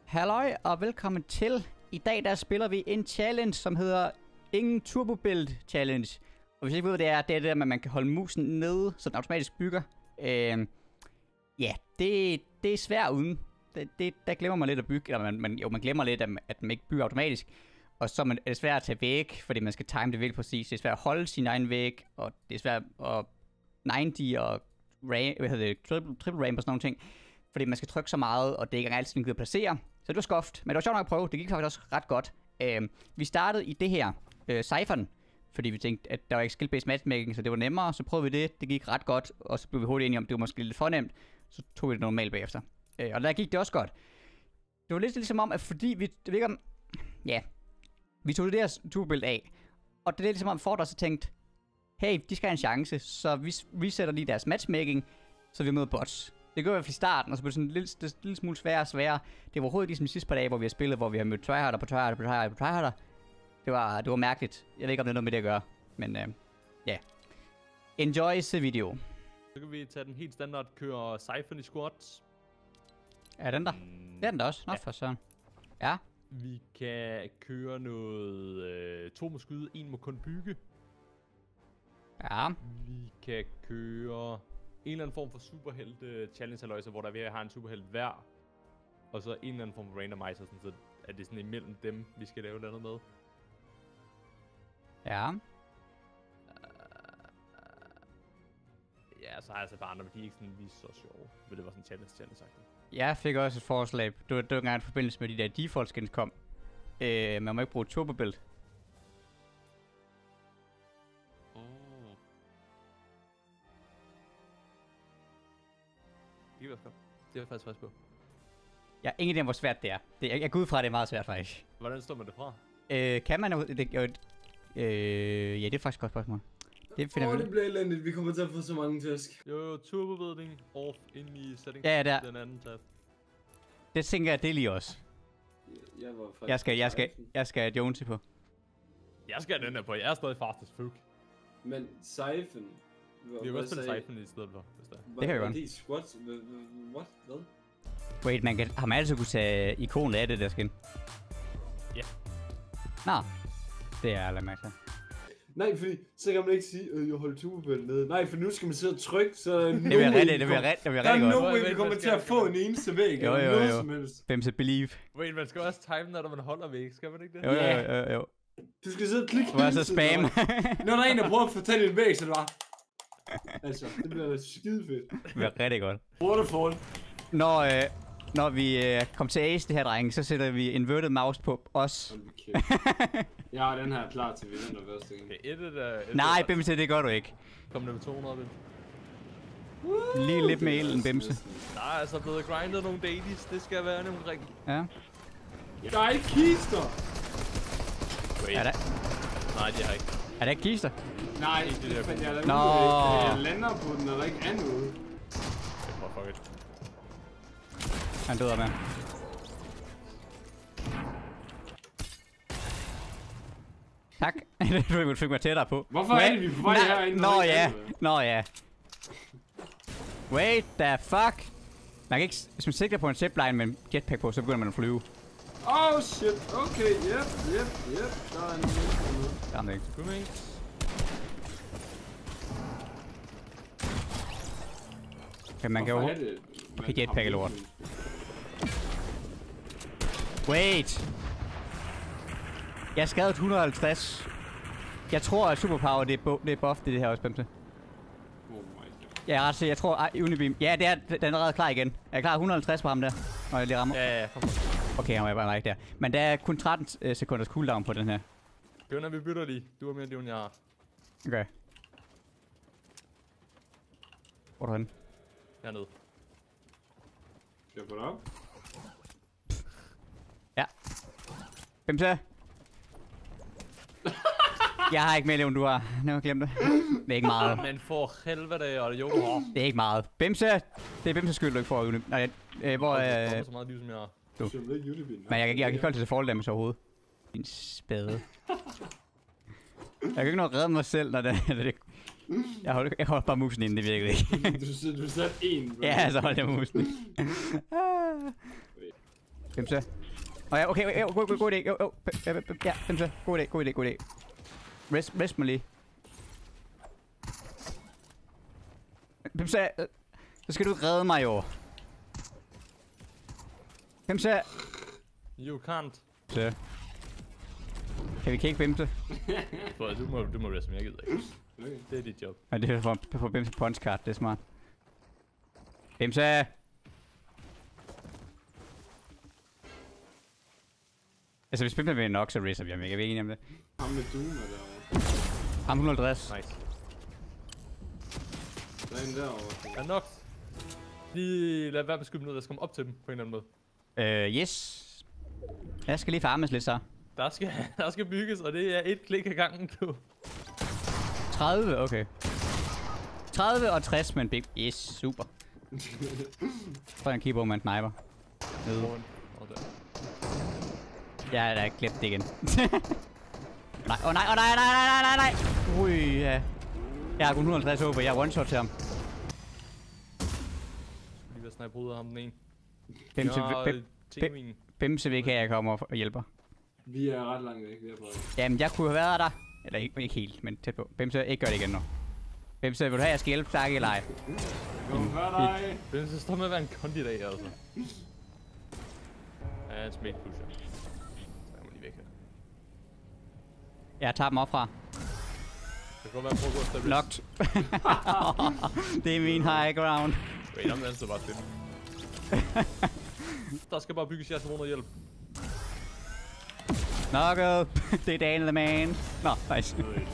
Halløj og velkommen til. I dag der spiller vi en challenge, som hedder Ingen Turbo Build Challenge. Og hvis I ikke ved, hvad det er det, at man kan holde musen nede, så den automatisk bygger. Ja, det er svært uden. Der glemmer man lidt at bygge, eller man glemmer lidt, at man ikke bygger automatisk. Og så er det svært at tage væk, fordi man skal time det virkelig præcis. Det er svært at holde sin egen væg, og det er svært at 90 og triple ramp og sådan nogle ting. Fordi man skal trykke så meget, og det er ikke engang altid, man kan placere. Så det var skoft, men det var sjovt nok at prøve. Det gik faktisk også ret godt. Vi startede i det her, Cyphern, fordi vi tænkte, at der var ikke skill-based matchmaking, så det var nemmere. Så prøvede vi det. Det gik ret godt, og så blev vi hurtigt enige om, det var måske lidt for nemt. Så tog vi det normalt bagefter. Og der gik det også godt. Det var lidt ligesom om, at fordi vi tog det der turbuild af. Og det er lidt ligesom om, at Ford også tænkte, hey, de skal have en chance, så vi resetter lige deres matchmaking, så vi møder bots. Det gør i hvert fald i starten, og så blev det sådan en lille smule sværere og sværere. Det var overhovedet ligesom de sidste par dage, hvor vi har spillet, hvor vi har mødt tryharder på tryharder. Det var mærkeligt. Jeg ved ikke, om det er noget med det at gøre, men ja. Enjoy the video. Så kan vi tage den helt standard, køre Cyphern i squats. Er den der? Det er den der også. Nå, for søren. Ja. Vi kan køre noget 2 må skyde, 1 må kun bygge. Ja. Vi kan køre en eller anden form for superhelt challenge halløjse, hvor der har en superhelt hver. Og så en eller anden form for randomizer, sådan, så er det sådan imellem dem, vi skal lave noget med. Ja. Ja, så har jeg så bare andre, men de er ikke sådan lige så sjove. Men det var sådan en challenge sagt. Jeg fik også et forslag. Det var engang i forbindelse med de der default skins kom. Man må ikke bruge turbo build. Det er godt. Det er jeg faktisk frisk på. Jeg har ingen idé om, hvor svært det er. Jeg går ud fra, at det er meget svært faktisk. Hvordan står man det fra? Kan man jo... ja, det er faktisk et godt spørgsmål. Det finder vi. Det bliver elendigt. Vi kommer til at få så mange tæsk. Jo, turbovedning off ind i settings. Ja, der. Den anden tab. Det tænker jeg, det er lige også. Jeg skal Jonesy på. Jeg skal have den her på. Jeg er stadig fast as fuck. Men Cyphern... Vi kan godt spille Cyphern i stedet for, hvis det er. Det kan vi godt. Det er squats. What? Hvad? Wait, har man altid kunne tage ikonet af det der skin? Ja. Nå. Det er aldrig mærke. Nej, fordi så kan man ikke sige, at jeg holder turbobæltet nede. Nej, for nu skal man sidde og trykke, så det bliver rigtig godt. Der er no way, vi kommer til at få en eneste væg. Jo. Bimse believe. Wait, man skal også time, når man holder væg, skal man ikke det? Jo. Du skal sidde og klikke. Du er så spam. Når der er en, der prøver at fortælle en væg, så det var... Altså, det bliver skide fedt. Det bliver rigtig godt. Waterfall. Når vi kommer til Ace, det her drenge, så sætter vi inverted mouse på os. Okay. Jeg har den her klar til vinder første gang. Okay, nej, Bimse, det gør du ikke. Kom med 200, Bimse. Lige lidt med elen, Bimse. Der er altså blevet grindet nogle dailies, det skal være nemlig rigtigt. Ja. Der er ikke kister! Wait. Er der? Nej, det har ikke. Er der ikke kister? Nej, jeg lander på den, og der ikke er noget. Fuck it. Han døder med. Tak. Du fik mig tættere på. Hvorfor er det, vi er på vej herinde? Nå ja. Wait the fuck. Man kan ikke, hvis man sigter på en zipline med en jetpack på, så begynder man at flyve. Oh shit, okay, yep. Der er en lille. Der er ikke. Okay, man kan jo... Okay, jetpack er lort. Wait! Jeg skadede 150. Jeg tror, at superpower, det er buff, det her også, Bimse. Oh my god. Ja, jeg er ret sikker. Jeg tror, Unibeam... Ja, den er allerede klar igen. Er jeg klar 150 på ham der? Når jeg lige rammer. Ja, kom. Okay, han var bare ikke der. Men der er kun 13 sekunders cooldown på den her. Kønner, vi bytter lige. Du har mere liv, end jeg har. Okay. Hvor er du henne? Hernede. Skal jeg få det op? Ja. Bimse! Jeg har ikke mere liv, end du har. Nu har jeg glemt det. Det er ikke meget. Men for helvede, og det jo du har. Det er ikke meget. Bimse! Det er Bimses skyld, du ikke får. Nej, hvor er... så meget liv, som jeg har. Men jeg kan ikke holde til fall damage overhovedet. Min spade. Jeg kan ikke nå at redde mig selv, når det Jeg holder bare musen inde, det virker ikke. Du satte en. Ja, så holdt jeg musen. Bimse. Ja, okay, god idé. Ja, Bimse. God idé. Rest mig lige. Bimse, så skal du redde mig jo. Bimse. You can't. Så. Kan vi kigge Bimse? Du må reste, men jeg gider ikke. Det er dit job. Ja, det er for Bimse punchcard, det er smart. Bimse! Altså hvis Bimse vil nok, så racer vi ham ikke. Jeg er ikke enig om det. Ham med Doom er derovre. Ham 150. Nice. Der er en derovre. Er nok. Lige lad være med at skyde dem ned, jeg skal komme op til dem på en eller anden måde. Yes. Jeg skal lige farmes lidt så. Der skal bygges, og det er et klik ad gangen, du. 30, okay. 30 og 60 med en big... Yes, super. Prøv en keyboard med en sniper. Nede. Jeg har da glemt det igen. Nej, nej. Ui, ja. Jeg har kun 150 HP, jeg er one-shot til ham. Lige ved at snipe ud af ham den ene. Bimse vil jeg kommer og hjælper. Vi er ret langt væk, vi er på. Jamen, jeg kunne have været der. Eller ikke helt, men tæt på. Bimse, ikke gør det igen nu. Bimse, vil du have, jeg skal hjælpe dig eller ej? Kom, hør dig! Bimse står med at være en kondi i dag, altså. Ja, en smate pusher. Så jeg må lige væk her. Jeg tager dem op fra. Det kan godt være, at prøve at gå efter Locked. Det er min high ground. Wait, om den så bare stille. Der skal bare bygges jeres under hjælp. Knocket. Det er Dan the man. Nå, nice.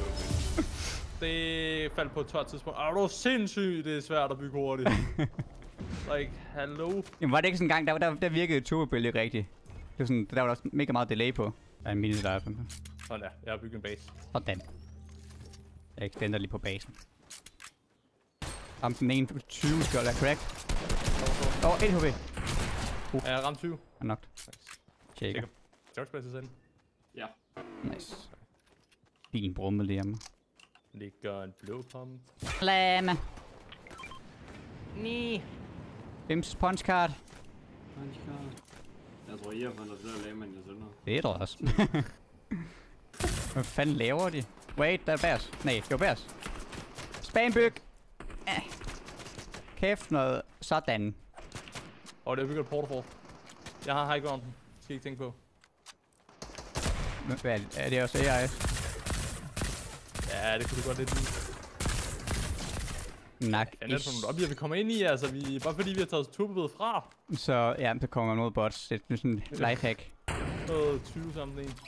Det faldt på et tørt tidspunkt. Er du sindssygt, det er svært at bygge hurtigt. Like, hallo? Jamen var det ikke sådan en gang, der virkede turbo-build ikke rigtigt. Det var sådan, der var også mega meget delay på. Der er en mini der. Sådan der, jeg har bygget en base. Sådan. Jeg extender lige på basen. Ramte den 21 skjold er correct. 1 HP. Ja, jeg ramte 20. Er nok. Shaker. Jokespace til Ja. Nice. Fin brummel hjemme. Ligger en blå pump. Lame. Ni. Bims punchcard. Jeg tror, I har fundet flere lame, end jeg sender. Det er der også. Hvad fanden laver de? Wait, der er bærs. Nej, det var bærs. Spambyg. Kæft noget. Sådan. Og det er bygget et portal. Jeg har high ground. Skal ikke tænke på. Hvad er det også AI? Ja, det kunne du godt lidt lide. Nak. Ja, det er sådan noget, vi kommer ind i, altså. Bare fordi vi har taget turbobedet fra. Så ja, så kommer man mod bots. Det er sådan en lifehack. Noget 20 sammen en.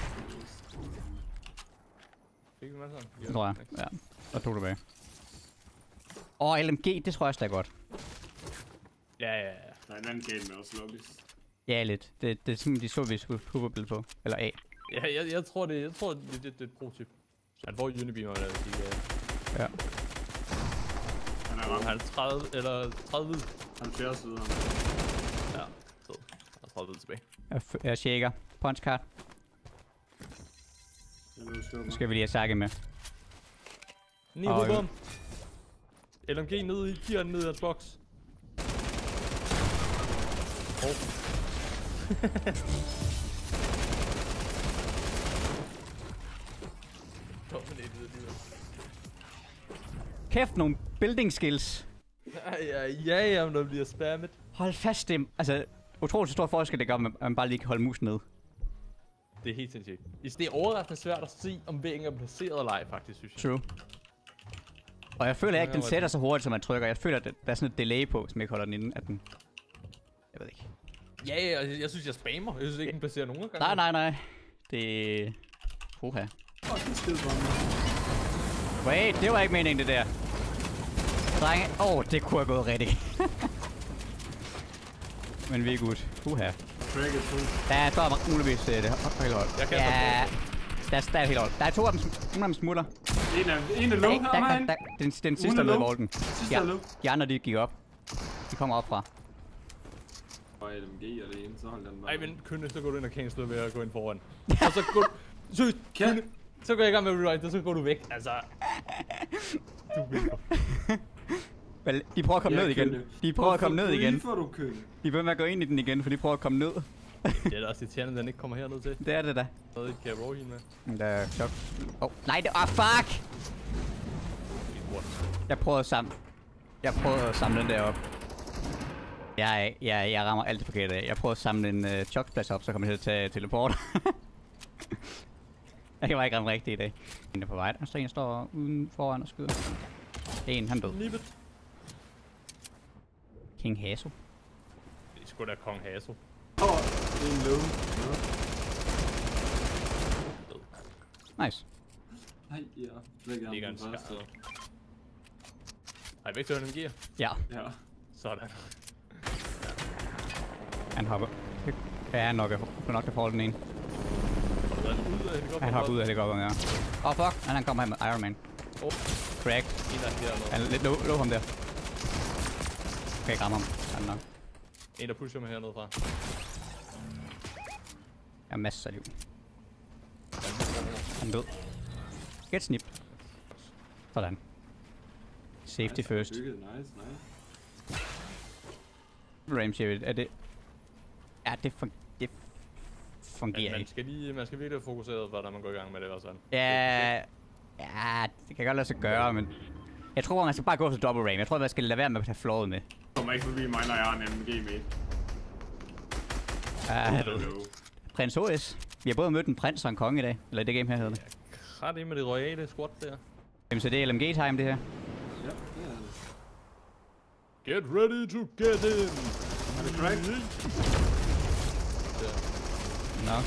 Fik vi masser? Det tror jeg. Ja. Og 2 tilbage. LMG, det tror jeg også, det er godt. Ja. Der er en anden game med også lobbies. Ja, lidt. Det er sådan, de så, vi skulle turbo-build på. Eller A. Ja, jeg tror, det er et pro-tip. Han får Unibeamer, eller vil sige. Ja. Han er ramt. Han er 30 eller 30 hvid. 70 videre. Ja, så. Han er 30 hvid tilbage. Jeg shaker. Punchcard. Nu skal vi lige have Sake med. 9 hovedbom. LMG ned i, giver den ned i hans boks. Kæft, nogle building skills. Ja, om der bliver spammet. Hold fast, det altså utroligt stor forskel, det gør, at man bare lige kan holde musen ned. Det er helt sindssygt. Det er overraskende svært at se, om væggen er placeret eller ej, faktisk, synes jeg. True. Og jeg føler ikke, den sætter så hurtigt, som man trykker. Jeg føler, at der er sådan et delay på, som ikke holder den inde, at den... Jeg ved ikke. Ja, jeg synes, jeg spammer. Jeg synes ikke, den placerer nogen gange. Nej. Det... Puha. Det er skidebombe. Wait, det var ikke meningen, det der. Drenge... det kunne have gået rigtigt. Men vi er good. Puha. Cracket 2. Der står muligvis det helt hold. Jeg kan der er helt hold. Der er 2 af dem, nogle smutter. En er low her, man. Den sidste er med i volden. Ja, de andre, de gik op. De kommer op fra. Og LMG og det ene, så hold den bare. Ej, men Kønne, så går du ind og cancel ved at gå ind foran. Og så går du... Seriøst, Kønne, så går jeg i gang med at rewrite, og så går du væk. Altså... Du vinder. Vel, de prøver at komme ned igen. De prøver at komme ned igen. Hvorfor du kønne? De vil med at gå ind i den igen, for de prøver at komme ned. Det er da også irriterende, at den ikke kommer herned til. Det er det da. Noget, kan jeg roll hende med? Der er chok. Nej, det fuck! Jeg prøvede at samle den der op. Jeg rammer alt det forkert af. Jeg prøvede at samle en chokplads op, så kommer jeg til at tage teleport. Jeg kan bare ikke ramme rigtigt i dag. En er på vej. Der en står uden foran og skyder. En, han død. Nippet. King Haso. Det er sgu da Kong Haso. Det er en løve. Nice. Nej, ja. Lægger Ligger ham en på første. skade. Har I væk til energier? Ja, Ja. Sådan. han hopper. Ja, han nok kan få den ene. Har du været ud af helikopteren? Han hopper ud af helikopteren, ja. Fuck. Han kommer her med Iron Man. Crack. En af her Han er lidt low ham der. Kan ikke ramme ham. Han er nok. En der pusher mig hernede fra. Jeg har masser af liv. Han er død. Get snip. Sådan. Safety first. Nice. Ramsey, er det... Ja, det fungerer Man ikke. skal virkelig være fokuseret, hvordan man går i gang med det og sådan. Ja, det kan godt lade sig gøre, men... Jeg tror, man skal bare gå til double ram. Jeg tror, man skal lade være med at tage flowet med. Kommer ikke forbi mig, når jeg har en MG med. Prins HS. Vi har både mødt en prins og en konge i dag. Eller i det game her hedder det. Ret ind med det royale squat der. Jamen, så det er LMG time det her. Ja, det er det. Get ready to get in! Er det correct? Ja. Nå.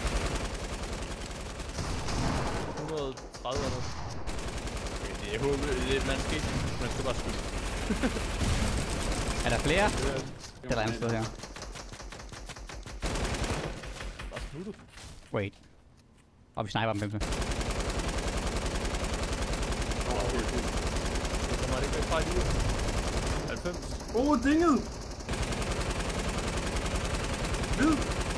130 eller noget. Okay, det er håbet. Man skal bare skyde. Er der flere? Det Det er der andet sted her. bare smuttet. Wait. Og vi sniper dem 5. Så kommer det ikke væk fra i livet. 90. Dinget! Hvid!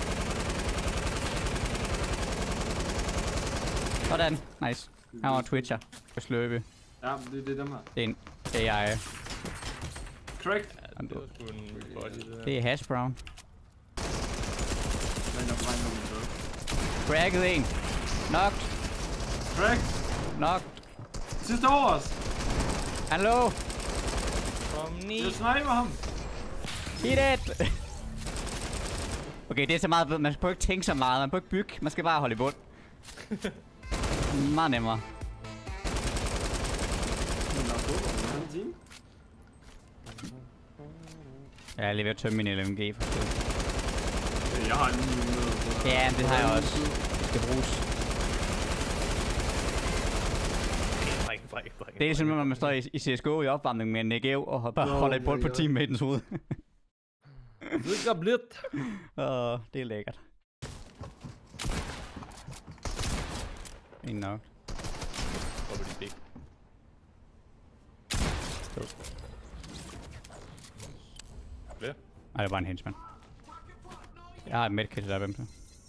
Sådan. Nice. Han var Twitcher. På sløbe. Ja, det er dem her. Det er en AI. Correct. Ja, det var sgu en body det der. Det er hash brown. Men der er brænder min død. Cracket en. Knocked. Correct. Knocked. Sidste over os. Hallo. Kom ni. Jeg sniper ham. Hit it. Okay, det er så meget. Man skal ikke tænke så meget. Man skal ikke bygge. Man skal bare holde i bund. Meget nemmere. Jeg er lige ved at tømme min LMG for stedet. Jeg har 900. Ja, det har jeg også. Det skal bruges. Det er simpelthen, når man står i CSGO i opvarmning med en Negev og bare holder et bold på teammatens hoved. Det gør blidt. Det er lækkert. En nok. Hvor vil de big? Flere? Nej, det er bare en henchman. Jeg har et medkit der, hvem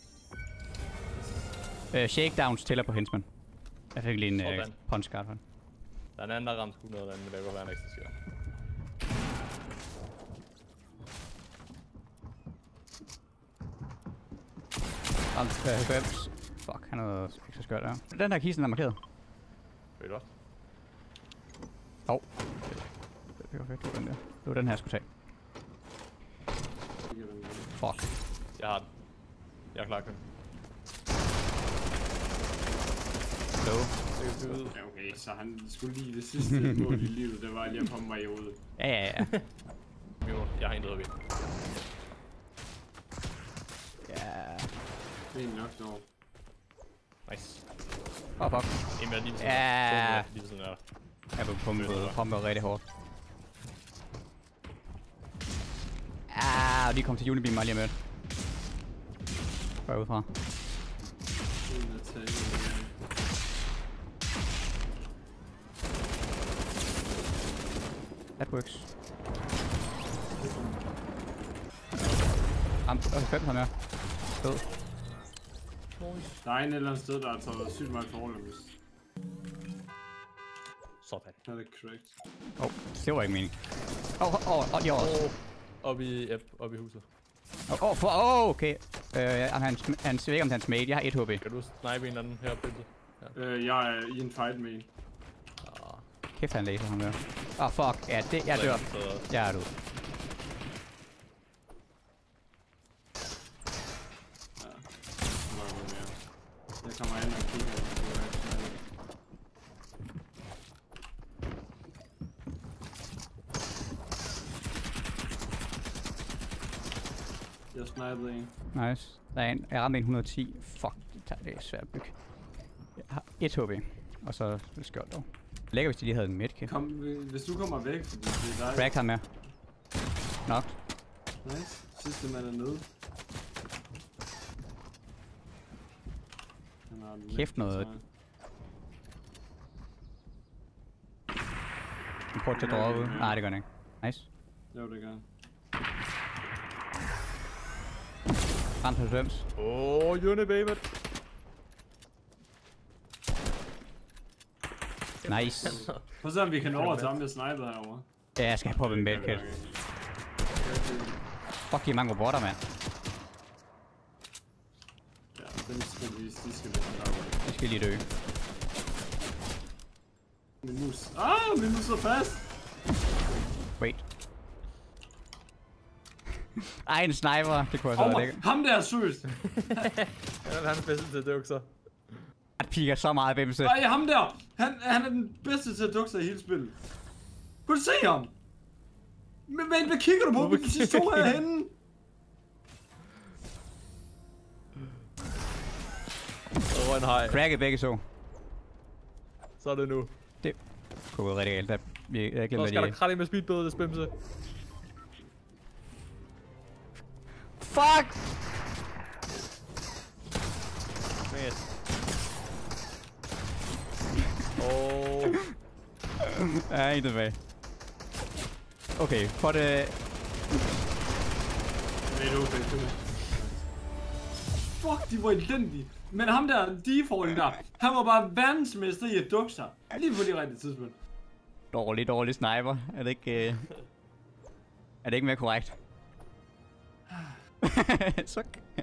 så? Shakedowns tæller på henchman. Jeg fik lige en punchguard for den. Der er en anden, der ramte sgu noget andet, men det kan være en ekstra skær. Ramt 90. Fuck, han havde ekstra skørt der. Den her kisten er markeret. Ved du godt? Det var fedt, det var den der. Det var den her, jeg skulle tage. Fuck. Jeg har den. Jeg er klar til den. Ja, okay, så han skulle lige det sidste mål i livet, det var lige at komme mig i hovedet. Ja. Jo, jeg har intet at vinde. Ja. Det er nok så. Nice. Fuck. En mere lige ved siden Ja. Lige ved siden af dig. Jeg blev pumpet rigtig hårdt. Og de kom til Unibeam mig lige med. Bare udefra. That works. Ramt 5 ham her. Død. Der er en eller anden sted, der har taget sygt meget forhold. Sådan. Han er correct. Det var ikke meningen. De var også. Oppe i huset. Okay. Han svækker om hans mate. Jeg har 1 HP. Kan du snipe en eller anden her, Bente? Jeg er i en fight med en. Kæft, han læser ham der. Fuck. Ja, jeg dør. Jeg er død. Jeg kommer ind og kigger. Jeg snipede en. Nice. Der er en. Jeg ramte en 110. Fuck, det er svært at bygge. Jeg har 1 HP. Og så er det skørt dog. Lækker, hvis de lige havde en medkit. Hvis du kommer væk, fordi det er dig. Crack ham med. Nok. Nice. Sidste mand er nede. Kæft noget. Han prøver til at droppe ud. Nej, det gør han ikke. Nice. Jo, det gør han. Ramt 90. Unibaby. Nice. Prøv at se, om vi kan nå over til ham, jeg snipede herovre. Ja, jeg skal have poppet en medkit. Fuck, de er mange robotter, mand. Ja, dem skal vi, de skal vi have. De skal lige dø. Min mus. Min mus er fast! Wait. Ej, en sniper. Det kunne jeg så have lækkert. Ham der er seriøst! Han er bedst til at dukke sig. Han piker så meget, Bimse. Ej, ham der! Han er den bedste til at dukke sig i hele spillet. Kunne du se ham? Men hvad kigger du på? Vi kan stå herhenne. Og en hej. Cracket begge så. Så er det nu. Det kunne gå rigtig galt. Jeg glemte Så skal der kratte med speedbåde, det spimse. Fuck! Ja, en tilbage. Okay, for det... Det er okay. Fuck, de var elendige. Men ham der, defaulten der, han var bare verdensmester i at dukke sig. Lige på det rigtige tidspunkt. Dårlig sniper. Er det ikke... Er det ikke mere korrekt? Så...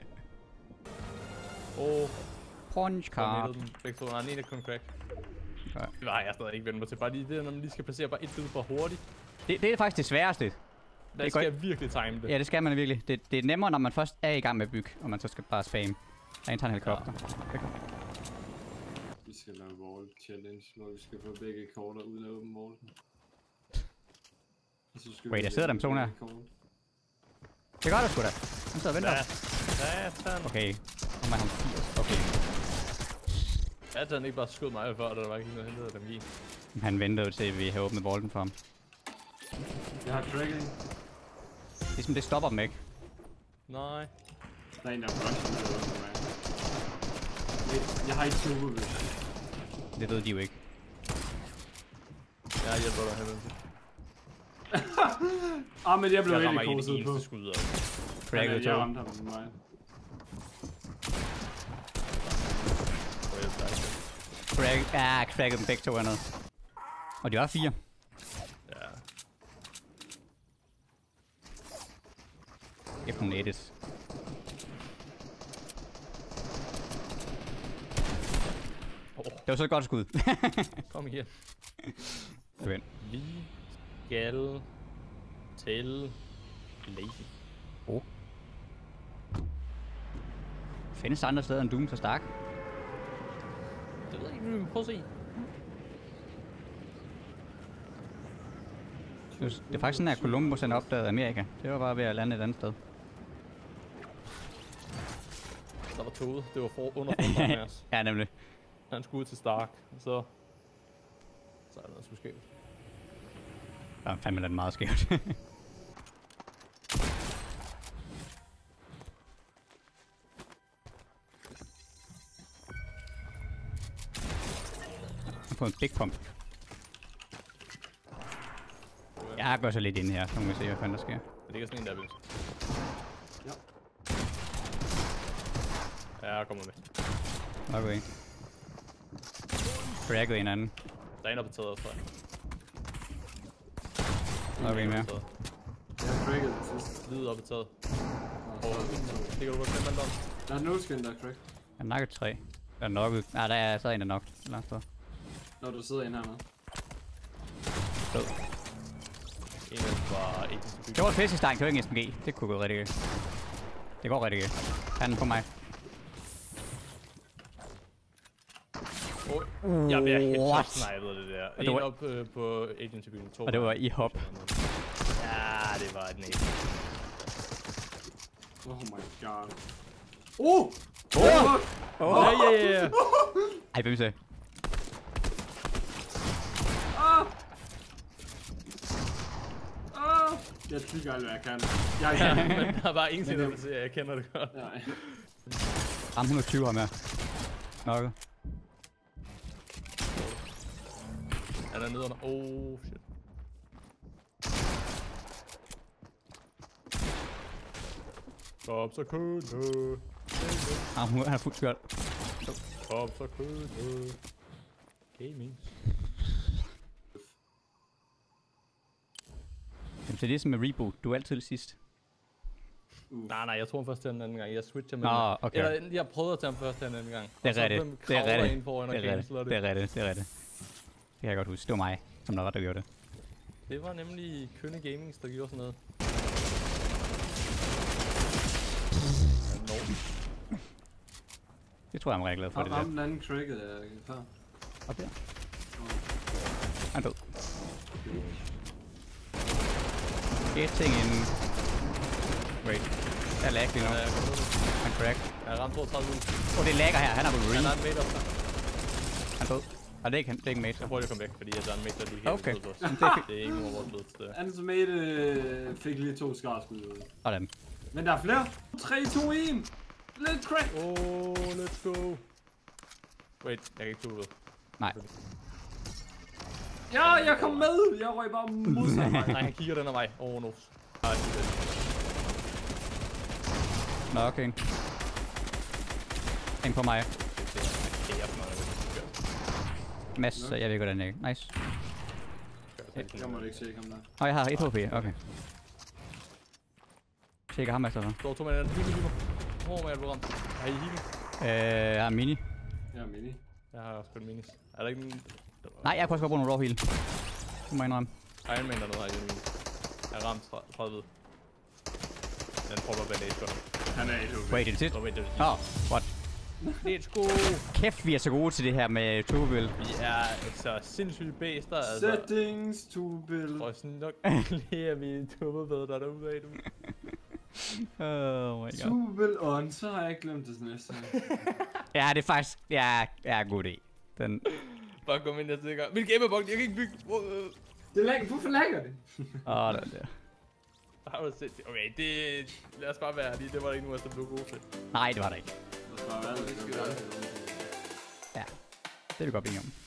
Punch card. Begge to, nej, en er kun crack. Ja. Det var jeg stadig ikke vende mig til. Bare lige det, når man lige skal placere bare et bid for hurtigt. Det er faktisk det sværeste. Der skal jeg virkelig time det. Ja, det skal man virkelig. Det er nemmere, når man først er i gang med at bygge, og man så skal bare spamme. Der er en tager en helikopter. Ja. Vi skal lave wall challenge, hvor vi skal få begge korter uden at åbne wallen. Wait, jeg sidder der med personen her. Det gør det sgu da. Han sidder og venter. Satan. Okay. Nu er han 80. Okay. At han ikke bare skød mig før, da der var ikke noget hentede dem i. Han ventede jo til, at vi havde åbnet bolden for ham. Jeg har tracking. Ligesom det stopper dem ikke. Nej. Der er en, der er brunchen med for mig. Jeg har ikke turbo. Det ved de jo ikke. Jeg hjælper dig herved. Men jeg blev rigtig koset på. Skud Cracket jeg ramte ham med mig. Cracket dem begge to hernede. Og de var 4. Ja. Jeg kunne nettes. Det var så et godt skud. Kom igen. Kom ind. Vi skal til Lazy. Findes der andre steder end Doom så Stark? Det ved jeg ikke, vi må prøve at se. Det er faktisk sådan, at Columbus han opdagede Amerika. Det var bare ved at lande et andet sted. Der var toget. Det var under forfra med os. Ja, nemlig. Han skulle ud til Stark, så er der noget, der skævt. Der er fandme lidt meget skævt. Jeg får en big pump. Jeg går så lidt ind her, så må vi se, hvad fanden der sker. Det ligger sådan en der vildt. Ja. Ja, jeg kommer med. Okay. Cracket en anden. Der er en, der på taget også, tror jeg. Okay, mere. Jeg har cracket det sidste. Hvid op på taget. Nå, Det kan du godt glemme, Anton. der er no skin, der er crack. Jeg knocket 3. Der er knocket. Nej, der er så en, der knocket. Et eller andet sted. Når du sidder inde hernede. Død. En af dem var ikke så bygget. Det var et fiskestang, det var ikke en SMG. Det kunne gå rigtig godt. Det går rigtig godt. Han er på mig. Jeg bliver helt What? snipet det der. Og det En var- op på agency-byen, 2. Og det var i hop. Ja, det var et næse. Oh my god. Ja. Ej, hvem sagde? Jeg klikker alt, hvad jeg kan. Jeg kan. Men der er bare ingenting, der vil se, jeg kender det godt. Nej. Ram 120 her med. Knocket. Er der nede under? Oh, shit. Kom så kunde. Ram 100, han er fuldt skjold. Kom så kunde. Gaming. Jamen, så det er som med reboot. Du er altid det sidst. Nej, jeg tror først til den anden gang. Jeg switcher med Nå, okay. Eller jeg prøvede at tage ham først til den anden gang. Det er rigtigt. Det er rigtigt. Ind foran, og Det er rigtigt. canceler Det er rigtigt. Det er rigtigt. Det kan jeg godt huske. Det var mig, som der gjorde det. Det var nemlig Kønne Gamings, der gjorde sådan noget. Det tror jeg, jeg er rigtig glad for, det Ham der. den anden cracket er før. Op der. Han er død. Getting in. Wait. Jeg er lag lige nu. Han crack. Jeg ramte 32 ud. Det lagger her. Han er på Han marine. har en mate op der. Han er død. Og det er ikke en mate. Jeg prøver lige at komme væk, fordi jeg er en mate, der lige Okay. helt Men Det er ikke nogen vores blød til det. Hans mate fik lige 2 skarskud ud. Sådan. Men der er flere. 3, 2, 1. Lidt crack. Let's go. Wait, jeg kan ikke ud. Nej. Ja, jeg kom med. Jeg røg bare modsat mig. Nej, han kigger den af mig. No. Nej, det er det. Nå, okay. En på mig. Mads, så jeg ved godt, den er. Nice. Jeg må ikke se ham der. Nå, jeg har 1 HP. Okay. Tjekker ham efter så. Står 2 mand, lige mig. Hvor er jeg blevet ramt? Har I healing? Jeg har mini. Jeg er mini. Jeg har også spillet minis. Er der ikke en... Nej, jeg kunne også godt bruge nogle raw heal. Det må jeg indrømme. Iron Man dernede har ikke en minis. Jeg har ramt 30. Den prøver bandage for ham. Han er 1 HP. Wait, det er tit. Wait, Åh, what? Let's go! Kæft, vi er så gode til det her med turbobil. Vi er så sindssygt bæster, altså. Settings to build. Og sådan nok lige at vi turbobed der derude af dem. Oh my god. To build on, så har jeg ikke glemt det sådan næste. Ja, det er faktisk... Ja, er god idé. Den... Bare kom ind, jeg tænker. Min gamerbox, jeg kan ikke bygge. Det lag, hvorfor lagger det? Åh, det der. Har du set det? Okay, det... Lad os bare være lige. Det var der ikke nogen af os, der blev gode til. Nej, det var der ikke. Det skal være det. Ja, det er vi godt blive om.